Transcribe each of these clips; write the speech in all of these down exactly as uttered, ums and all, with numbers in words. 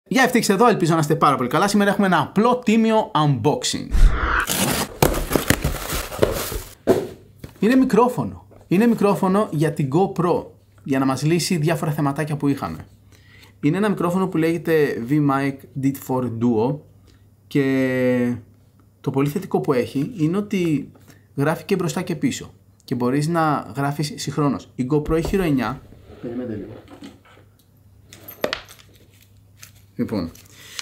Γεια ευτύχης εδώ, ελπίζω να είστε πάρα πολύ καλά. Σήμερα έχουμε ένα απλό τίμιο unboxing. Είναι μικρόφωνο. Είναι μικρόφωνο για την GoPro, για να μας λύσει διάφορα θεματάκια που είχαμε. Είναι ένα μικρόφωνο που λέγεται V-Mic D φορ Duo και το πολύ θετικό που έχει είναι ότι γράφει και μπροστά και πίσω και μπορείς να γράφεις συγχρόνως. Η GoPro έχει χ εννιά. Περιμένετε λίγο. Λοιπόν,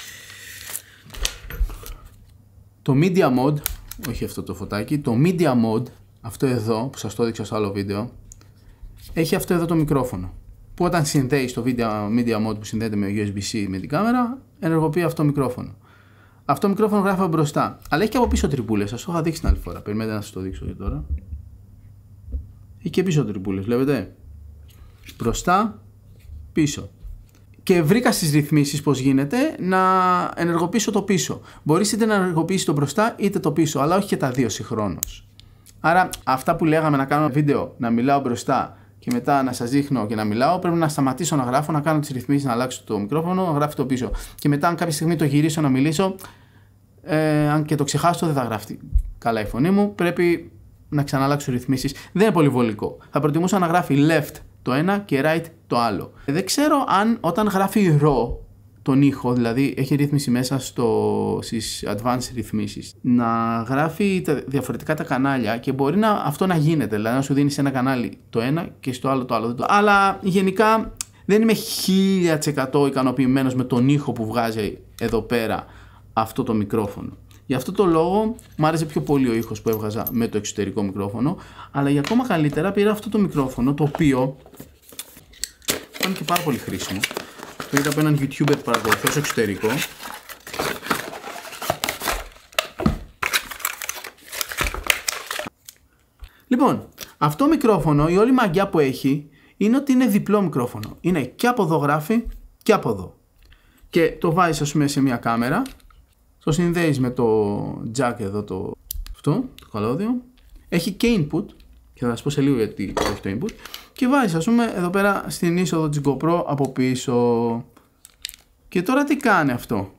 το Media Mode, όχι αυτό το φωτάκι, το Media Mode, αυτό εδώ που σας το έδειξα στο άλλο βίντεο, έχει αυτό εδώ το μικρόφωνο που όταν συνδέει στο Media Mode που συνδέεται με γιου ες μπι-C με την κάμερα, ενεργοποιεί αυτό το μικρόφωνο. Αυτό το μικρόφωνο γράφει από μπροστά, αλλά έχει και από πίσω τρυπούλες, σας το είχα δείξει την άλλη φορά, περιμένετε να σας το δείξω για τώρα. Έχει και πίσω τρυπούλες, βλέπετε, μπροστά, πίσω. Και βρήκα στις ρυθμίσεις πως γίνεται να ενεργοποιήσω το πίσω. Μπορείς είτε να ενεργοποιήσεις το μπροστά είτε το πίσω, αλλά όχι και τα δύο συγχρόνως. Άρα αυτά που λέγαμε να κάνω βίντεο, να μιλάω μπροστά και μετά να σας δείχνω και να μιλάω, πρέπει να σταματήσω να γράφω, να κάνω τις ρυθμίσεις, να αλλάξω το μικρόφωνο, να γράφει το πίσω. Και μετά αν κάποια στιγμή το γυρίσω να μιλήσω, ε, αν και το ξεχάσω δεν θα γράφει καλά η φωνή μου, πρέπει να ξαναλλάξω ρυθμίσεις. Δεν είναι πολύ βολικό. Θα προτιμούσα να γράφει left το ένα και right το άλλο. Δεν ξέρω αν όταν γράφει raw τον ήχο, δηλαδή έχει ρύθμιση μέσα στο, στις advanced ρυθμίσεις, να γράφει τα διαφορετικά τα κανάλια και μπορεί να, αυτό να γίνεται, δηλαδή να σου δίνει σε ένα κανάλι το ένα και στο άλλο το άλλο. Αλλά γενικά δεν είμαι χίλια τοις εκατό ικανοποιημένος με τον ήχο που βγάζει εδώ πέρα αυτό το μικρόφωνο. Γι' αυτό το λόγο μου άρεσε πιο πολύ ο ήχος που έβγαζα με το εξωτερικό μικρόφωνο, αλλά για ακόμα καλύτερα πήρα αυτό το μικρόφωνο, το οποίο ήταν και πάρα πολύ χρήσιμο. Το είδα από έναν YouTuber που παρακολουθώ στο εξωτερικό. Λοιπόν, αυτό το μικρόφωνο, η όλη μαγιά που έχει είναι ότι είναι διπλό μικρόφωνο. Είναι και από εδώ γράφει και από εδώ. Και το βάζεις ας πούμε σε μια κάμερα. Το συνδέεις με το jack εδώ το, αυτό, το καλώδιο. Έχει και input και θα σας πω σε λίγο γιατί έχει το input. Και βάζεις ας πούμε εδώ πέρα στην είσοδο της GoPro από πίσω. Και τώρα τι κάνει αυτό.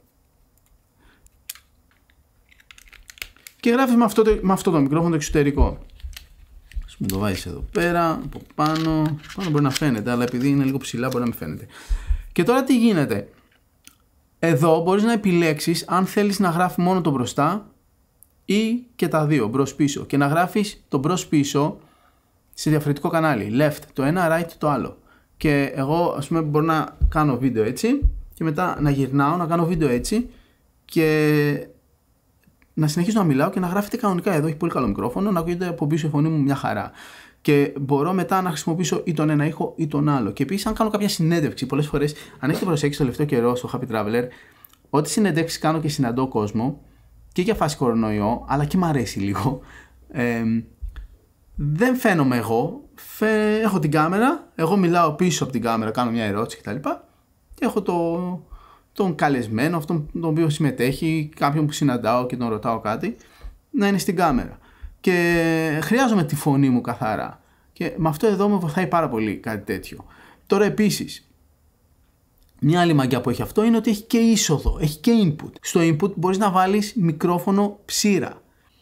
Και γράφεις με αυτό το, με αυτό το μικρόφωνο το εξωτερικό. Ας πούμε το βάζεις εδώ πέρα, από πάνω. Πάνω μπορεί να φαίνεται, αλλά επειδή είναι λίγο ψηλά μπορεί να μην φαίνεται. Και τώρα τι γίνεται. Εδώ μπορείς να επιλέξεις αν θέλεις να γράφει μόνο το μπροστά ή και τα δύο, μπρος πίσω. Και να γράφεις το μπρος πίσω σε διαφορετικό κανάλι. Left το ένα, right το άλλο. Και εγώ ας πούμε μπορώ να κάνω βίντεο έτσι και μετά να γυρνάω, να κάνω βίντεο έτσι και να συνεχίσω να μιλάω και να γράφετε κανονικά. Εδώ έχει πολύ καλό μικρόφωνο, να ακούγεται από πίσω η φωνή μου μια χαρά. Και μπορώ μετά να χρησιμοποιήσω ή τον ένα ήχο ή τον άλλο. Και επίσης, αν κάνω κάποια συνέντευξη, πολλές φορές, αν έχετε προσέξει το τελευταίο καιρό στο Happy Traveler, ό,τι συνεντεύξεις κάνω και συναντώ κόσμο και για φάση κορονοϊό, αλλά και μ' αρέσει λίγο. Ε, δεν φαίνομαι εγώ. Φε... Έχω την κάμερα, εγώ μιλάω πίσω από την κάμερα, κάνω μια ερώτηση κτλ. Και έχω το... τον καλεσμένο, αυτόν τον οποίο συμμετέχει, κάποιον που συναντάω και τον ρωτάω κάτι, να είναι στην κάμερα. Και χρειάζομαι τη φωνή μου καθαρά. Και με αυτό εδώ με βοηθάει πάρα πολύ κάτι τέτοιο. Τώρα επίσης, μια άλλη μαγιά που έχει αυτό είναι ότι έχει και είσοδο, έχει και input. Στο input μπορείς να βάλεις μικρόφωνο ψήρα.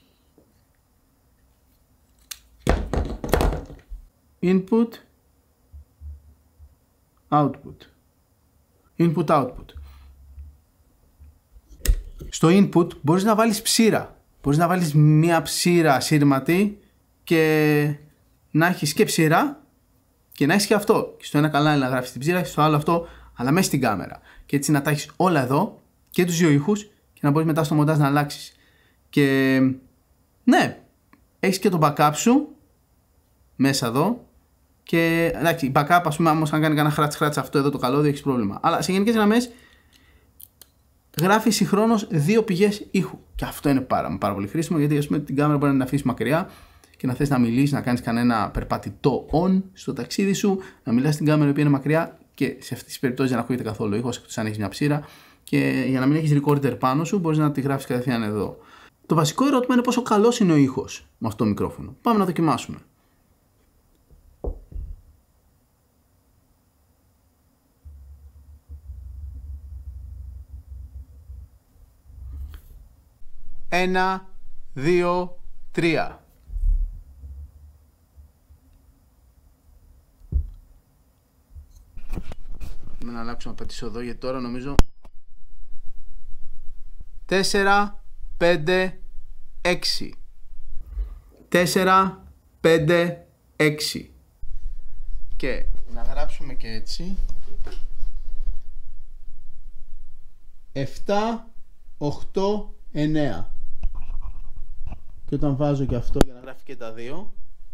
Input, output. Input, output. Στο input μπορείς να βάλεις ψήρα. Μπορείς να βάλεις μία ψήρα σύρματη και να έχεις και ψήρα και να έχεις και αυτό. Και στο ένα κανάλι να γράφεις την ψήρα και στο άλλο αυτό, αλλά μέσα στην κάμερα. Και έτσι να τα έχεις όλα εδώ και τους δύο ήχους και να μπορείς μετά στο μοντάζ να αλλάξεις. Και ναι, έχεις και το backup σου μέσα εδώ. Και εντάξει, backup ας πούμε, όμως αν κάνει κανένα χράτς χράτς αυτό εδώ το καλώδιο έχεις πρόβλημα. Αλλά σε γενικές γραμμές γράφει συγχρόνως δύο πηγές ήχου. Και αυτό είναι πάρα, πάρα πολύ χρήσιμο γιατί ας πούμε την κάμερα μπορεί να την αφήσεις μακριά και να θες να μιλήσεις, να κάνεις κανένα περπατητό on στο ταξίδι σου, να μιλάς στην κάμερα που είναι μακριά και σε αυτές τις περιπτώσεις δεν ακούγεται καθόλου ήχος, εκτός αν έχεις μια ψήρα. Και για να μην έχεις recorder πάνω σου, μπορείς να τη γράφεις κατευθείαν εδώ. Το βασικό ερώτημα είναι πόσο καλός είναι ο ήχος με αυτό το μικρόφωνο. Πάμε να δοκιμάσουμε. ένα, δύο, τρία. Να αλλάξω να πατήσω εδώ γιατί τώρα νομίζω τέσσερα, πέντε, έξι. τέσσερα, πέντε, έξι. Και να γράψουμε και έτσι επτά, οκτώ, εννέα. Και όταν βάζω και αυτό για να γράφει και τα δύο,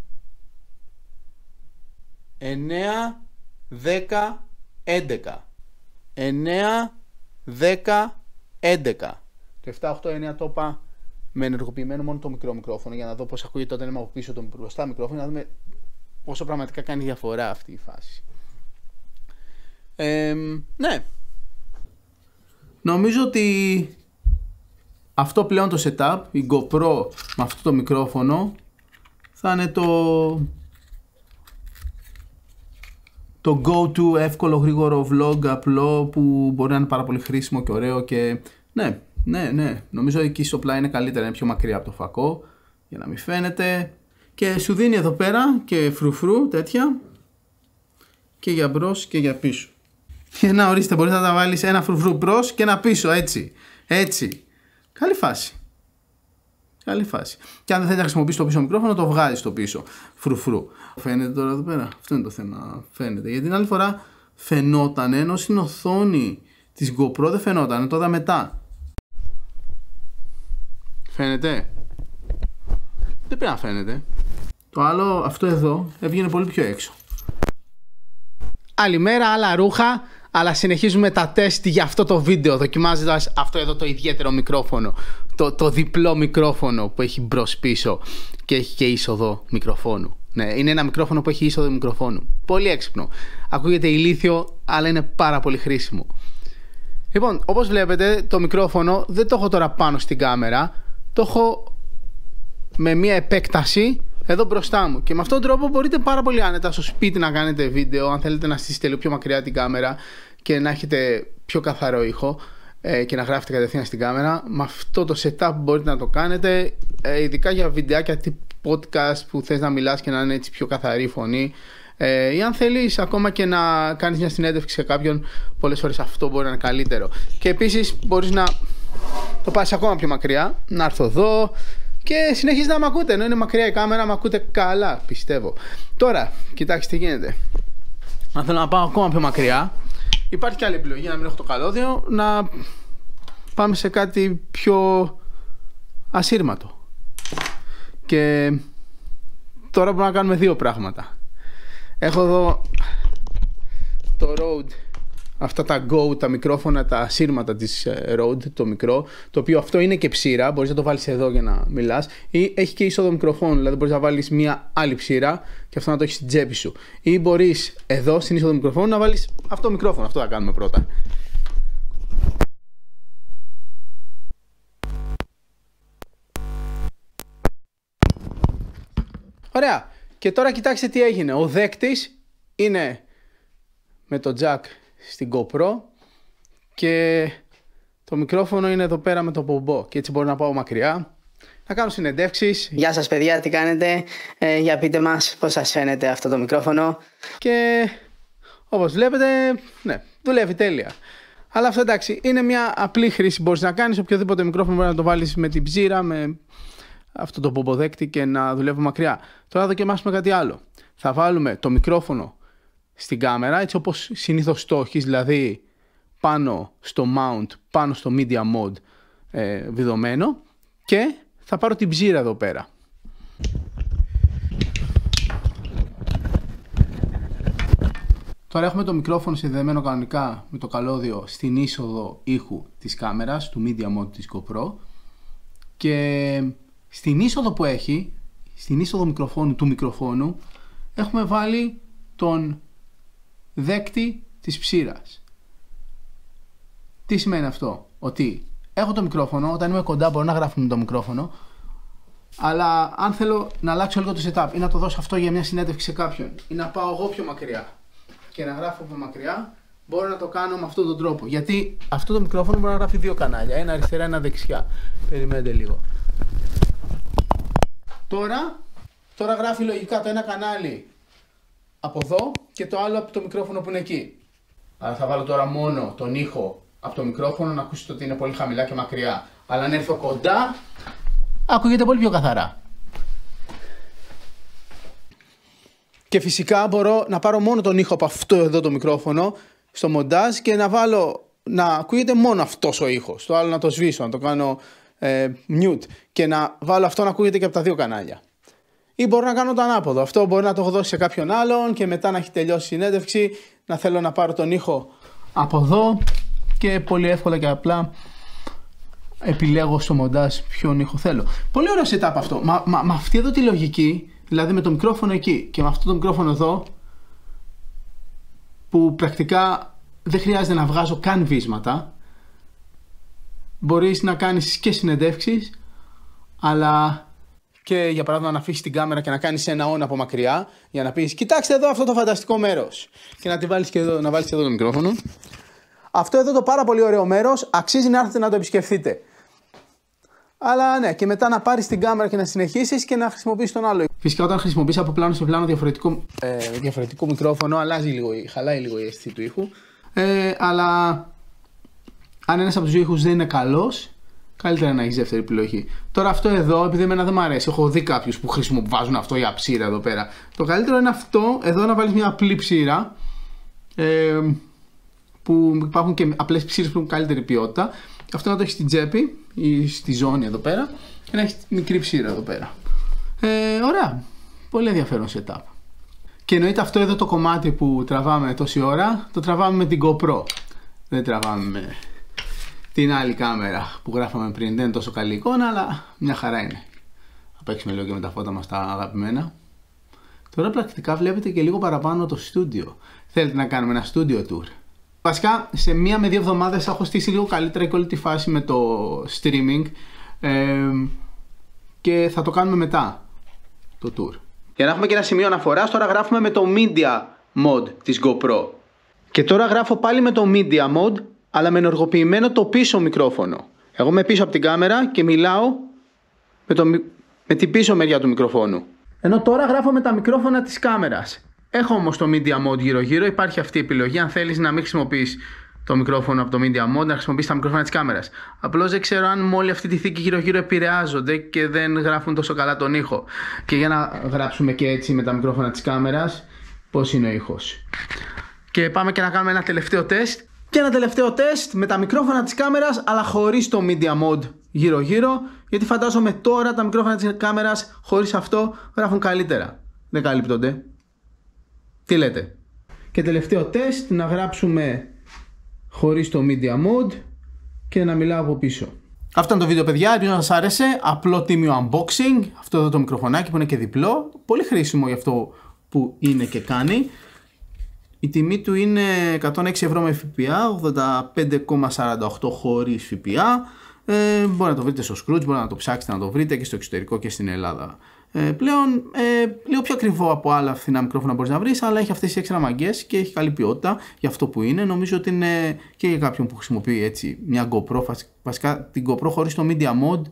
εννέα, δέκα, έντεκα. εννέα, δέκα, έντεκα. Το επτά, οκτώ, εννέα το είπα με ενεργοποιημένο μόνο το μικρό μικρόφωνο για να δω πώς ακούγεται όταν είμαι από πίσω το μπροστά μικρόφωνο, να δούμε πόσο πραγματικά κάνει διαφορά αυτή η φάση. Ε, ναι. Νομίζω ότι αυτό πλέον το setup, η GoPro με αυτό το μικρόφωνο, θα είναι το το go-to εύκολο γρήγορο vlog απλό που μπορεί να είναι πάρα πολύ χρήσιμο και ωραίο και ναι, ναι, ναι. Νομίζω εκεί στο πλάι είναι καλύτερα, είναι πιο μακριά από το φακό για να μην φαίνεται και σου δίνει εδώ πέρα και φρουφρού τέτοια και για μπρος και για πίσω. Και να ορίστε, μπορείς να τα βάλεις ένα φρουφρού μπρος και ένα πίσω, έτσι, έτσι. Καλή φάση. Καλή φάση. Και αν δεν θέλει να χρησιμοποιήσει το πίσω μικρόφωνο, το βγάζει στο πίσω φρουφρού. Φαίνεται τώρα εδώ πέρα. Αυτό είναι το θέμα. Φαίνεται. Γιατί την άλλη φορά φαινόταν, ενώ στην οθόνη της GoPro δεν φαινόταν. Το είδα μετά. Φαίνεται. Δεν πρέπει να φαίνεται. Το άλλο, αυτό εδώ, έβγαινε πολύ πιο έξω. Άλλη μέρα, άλλα ρούχα. Αλλά συνεχίζουμε τα τεστ για αυτό το βίντεο, δοκιμάζοντας αυτό εδώ το ιδιαίτερο μικρόφωνο, το, το διπλό μικρόφωνο που έχει μπρος πίσω και έχει και είσοδο μικροφόνου. Ναι, είναι ένα μικρόφωνο που έχει είσοδο μικροφόνου. Πολύ έξυπνο. Ακούγεται ηλίθιο, αλλά είναι πάρα πολύ χρήσιμο. Λοιπόν, όπως βλέπετε, το μικρόφωνο δεν το έχω τώρα πάνω στην κάμερα, το έχω με μία επέκταση εδώ μπροστά μου. Και με αυτόν τον τρόπο μπορείτε πάρα πολύ άνετα στο σπίτι να κάνετε βίντεο, αν θέλετε να στήσετε λίγο πιο μακριά την κάμερα και να έχετε πιο καθαρό ήχο ε, και να γράφετε κατευθείαν στην κάμερα. Με αυτό το setup μπορείτε να το κάνετε, ε, ειδικά για βιντεάκια τύπου podcast που θες να μιλάς και να είναι έτσι πιο καθαρή η φωνή. Ε, ή αν θέλεις ακόμα και να κάνεις μια συνέντευξη σε κάποιον, πολλές φορές αυτό μπορεί να είναι καλύτερο. Και επίσης μπορείς να το πάσεις ακόμα πιο μακριά, να έρθω εδώ και συνεχίζει να μ' ακούτε, ενώ είναι μακριά η κάμερα, μ' ακούτε καλά, πιστεύω. Τώρα, κοιτάξτε τι γίνεται. Αν θέλω να πάω ακόμα πιο μακριά, υπάρχει και άλλη επιλογή, να μην έχω το καλώδιο, να πάμε σε κάτι πιο ασύρματο. Και τώρα μπορούμε να κάνουμε δύο πράγματα. Έχω εδώ το Rode, αυτά τα Go, τα μικρόφωνα, τα σύρματα της Rode, το μικρό, το οποίο αυτό είναι και ψήρα, μπορείς να το βάλεις εδώ για να μιλάς, ή έχει και είσοδο μικροφόνου, δηλαδή μπορείς να βάλεις μια άλλη ψήρα και αυτό να το έχεις στην τσέπη σου. Ή μπορείς εδώ στην είσοδο μικροφόνου να βάλεις αυτό το μικρόφωνο, αυτό θα κάνουμε πρώτα. Ωραία, και τώρα κοιτάξτε τι έγινε. Ο δέκτης είναι με το jack στην GoPro και το μικρόφωνο είναι εδώ πέρα με το πομπό και έτσι μπορώ να πάω μακριά, να κάνω συνεντεύξεις. Γεια σας παιδιά, τι κάνετε, ε, για πείτε μας πώς σας φαίνεται αυτό το μικρόφωνο. Και όπως βλέπετε, ναι, δουλεύει τέλεια. Αλλά αυτό εντάξει, είναι μια απλή χρήση, μπορείς να κάνεις οποιοδήποτε μικρόφωνο, μπορεί να το βάλεις με την ψήρα, με αυτό το πομποδέκτη και να δουλεύει μακριά. Τώρα δοκιμάσουμε κάτι άλλο. Θα βάλουμε το μικρόφωνο στην κάμερα, έτσι όπως συνήθως το έχεις, δηλαδή πάνω στο mount, πάνω στο media mode ε, βιδωμένο, και θα πάρω την ψήρα εδώ πέρα. Τώρα έχουμε το μικρόφωνο συνδεδεμένο κανονικά με το καλώδιο στην είσοδο ήχου της κάμερας, του media mode της GoPro, και στην είσοδο που έχει, στην είσοδο μικροφόνου του μικροφόνου, έχουμε βάλει τον δέκτη της ψήρας. Τι σημαίνει αυτό? Ότι έχω το μικρόφωνο, όταν είμαι κοντά μπορώ να γράφω με το μικρόφωνο, αλλά αν θέλω να αλλάξω λίγο το setup ή να το δώσω αυτό για μια συνέντευξη σε κάποιον ή να πάω εγώ πιο μακριά και να γράφω από μακριά, μπορώ να το κάνω με αυτόν τον τρόπο. Γιατί αυτό το μικρόφωνο μπορεί να γράφει δύο κανάλια, ένα αριστερά, ένα δεξιά. Περιμένετε λίγο. Τώρα, τώρα γράφει λογικά το ένα κανάλι από εδώ και το άλλο από το μικρόφωνο που είναι εκεί. Άρα θα βάλω τώρα μόνο τον ήχο από το μικρόφωνο να ακούσετε ότι είναι πολύ χαμηλά και μακριά. Αλλά αν έρθω κοντά, ακούγεται πολύ πιο καθαρά. Και φυσικά μπορώ να πάρω μόνο τον ήχο από αυτό εδώ το μικρόφωνο στο μοντάζ και να βάλω να ακούγεται μόνο αυτός ο ήχος. Το άλλο να το σβήσω, να το κάνω ε, mute και να βάλω αυτό να ακούγεται και από τα δύο κανάλια. Ή μπορώ να κάνω το ανάποδο. Αυτό μπορεί να το έχω δώσει σε κάποιον άλλον και μετά να έχει τελειώσει η συνέντευξη, να θέλω να πάρω τον ήχο από εδώ και πολύ εύκολα και απλά επιλέγω στο μοντάζ ποιον ήχο θέλω. Πολύ ωραίο setup αυτό. Μα, μα, μα αυτή εδώ τη λογική, δηλαδή με το μικρόφωνο εκεί και με αυτό το μικρόφωνο εδώ, που πρακτικά δεν χρειάζεται να βγάζω καν βίσματα, μπορείς να κάνεις και συνεντεύξεις, αλλά και για παράδειγμα να αφήσεις την κάμερα και να κάνεις ένα on από μακριά για να πεις κοιτάξτε εδώ αυτό το φανταστικό μέρος και να, τη βάλεις και εδώ, να βάλεις και εδώ το μικρόφωνο. Αυτό εδώ το πάρα πολύ ωραίο μέρος αξίζει να έρθετε να το επισκεφθείτε. Αλλά ναι, και μετά να πάρεις την κάμερα και να συνεχίσεις και να χρησιμοποιήσεις τον άλλο. Φυσικά όταν χρησιμοποιείς από πλάνο σε πλάνο διαφορετικό, ε, διαφορετικό μικρόφωνο, αλλάζει λίγο, χαλάει λίγο η αίσθηση του ήχου. Ε, αλλά αν ένας από τους δύο ήχους δεν είναι καλός, καλύτερα να έχεις δεύτερη επιλογή. Τώρα αυτό εδώ, επειδή εμένα δεν μου αρέσει, έχω δει κάποιους που χρησιμοποιούν αυτό για ψήρα εδώ πέρα. Το καλύτερο είναι αυτό, εδώ να βάλεις μια απλή ψήρα, ε, που υπάρχουν και απλές ψήρες που έχουν καλύτερη ποιότητα. Αυτό να το έχεις στην τσέπη ή στη ζώνη εδώ πέρα και να έχεις μικρή ψήρα εδώ πέρα. Ε, ωραία, πολύ ενδιαφέρον setup. Και εννοείται αυτό εδώ το κομμάτι που τραβάμε τόση ώρα, το τραβάμε με την GoPro. Δεν τραβάμε με την άλλη κάμερα που γράφαμε πριν, δεν είναι τόσο καλή εικόνα, αλλά μια χαρά είναι. Θα παίξουμε λίγο και με τα φώτα μας τα αγαπημένα. Τώρα πρακτικά βλέπετε και λίγο παραπάνω το στούντιο. Θέλετε να κάνουμε ένα studio tour? Βασικά σε μία με δύο εβδομάδες θα έχω στήσει λίγο καλύτερα και όλη τη φάση με το streaming, ε, και θα το κάνουμε μετά το tour. Για να έχουμε και ένα σημείο αναφοράς, τώρα γράφουμε με το Media Mode της GoPro. Και τώρα γράφω πάλι με το Media Mode, αλλά με ενεργοποιημένο το πίσω μικρόφωνο. Εγώ είμαι πίσω από την κάμερα και μιλάω με, το, με την πίσω μεριά του μικροφόνου. Ενώ τώρα γράφω με τα μικρόφωνα της κάμερας. Έχω όμως το Media Mode γύρω γύρω, υπάρχει αυτή η επιλογή. Αν θέλεις να μην χρησιμοποιείς το μικρόφωνο από το Media Mode, να χρησιμοποιείς τα μικρόφωνα της κάμερας. Απλώς δεν ξέρω αν με όλη αυτή τη θήκη γύρω γύρω επηρεάζονται και δεν γράφουν τόσο καλά τον ήχο. Και για να γράψουμε και έτσι με τα μικρόφωνα της κάμερας πώς είναι ο ήχος. Και πάμε και να κάνουμε ένα τελευταίο τεστ. Και ένα τελευταίο τεστ με τα μικρόφωνα της κάμερας, αλλά χωρίς το Media Mode γύρω γύρω, γιατί φαντάζομαι τώρα τα μικρόφωνα της κάμερας χωρίς αυτό γράφουν καλύτερα. Δεν καλύπτονται. Τι λέτε? Και τελευταίο τεστ, να γράψουμε χωρίς το Media Mode και να μιλάω από πίσω. Αυτό είναι το βίντεο, παιδιά, ελπίζω να σας άρεσε. Απλό τίμιο unboxing, αυτό εδώ το μικροφωνάκι που είναι και διπλό, πολύ χρήσιμο για αυτό που είναι και κάνει. Η τιμή του είναι εκατόν έξι ευρώ με ΦΠΑ, ογδόντα πέντε κόμμα σαράντα οκτώ χωρίς ΦΠΑ. Ε, μπορεί να το βρείτε στο Scrooge, μπορεί να το ψάξετε να το βρείτε και στο εξωτερικό και στην Ελλάδα. Ε, πλέον ε, λίγο πιο ακριβό από άλλα φθηνά μικρόφωνα μπορείς να βρεις, αλλά έχει αυτές τις έξτρα μαγκές και έχει καλή ποιότητα για αυτό που είναι. Νομίζω ότι είναι και για κάποιον που χρησιμοποιεί έτσι μια GoPro. Βασικά την GoPro χωρίς το Media Mode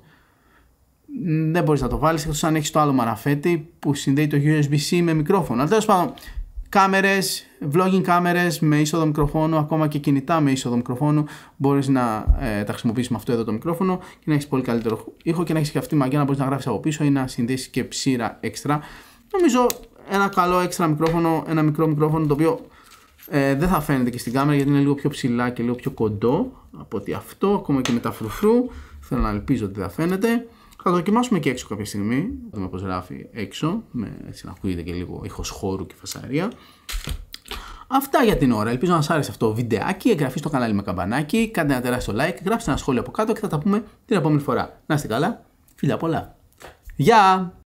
δεν μπορείς να το βάλεις, εκτός αν έχεις το άλλο μαραφέτη που συνδέει το γιου ες μπι-C με μικρόφωνο. Αλλά τέλος πάντων, κάμερες, vlogging κάμερες με είσοδο μικροφόνου, ακόμα και κινητά με είσοδο μικροφόνου, μπορείς να ε, τα χρησιμοποιήσεις με αυτό εδώ το μικρόφωνο και να έχεις πολύ καλύτερο ήχο και να έχεις και αυτή τη μαγιά να μπορείς να γράφεις από πίσω ή να συνδέσεις και ψήρα έξτρα. Νομίζω ένα καλό έξτρα μικρόφωνο, ένα μικρό μικρόφωνο το οποίο ε, δεν θα φαίνεται και στην κάμερα γιατί είναι λίγο πιο ψηλά και λίγο πιο κοντό από ότι αυτό, ακόμα και με τα φρουφρού. Θέλω να ελπίζω ότι δεν θα φαίνεται. Θα το δοκιμάσουμε και έξω κάποια στιγμή. Θα δούμε πώς γράφει έξω, με, έτσι να ακούγεται και λίγο ήχος χώρου και φασαρία. Αυτά για την ώρα. Ελπίζω να σας άρεσε αυτό το βιντεάκι. Εγγραφή στο κανάλι με καμπανάκι. Κάντε ένα τεράστιο like. Γράψτε ένα σχόλιο από κάτω και θα τα πούμε την επόμενη φορά. Να είστε καλά. Φιλιά πολλά. Γεια!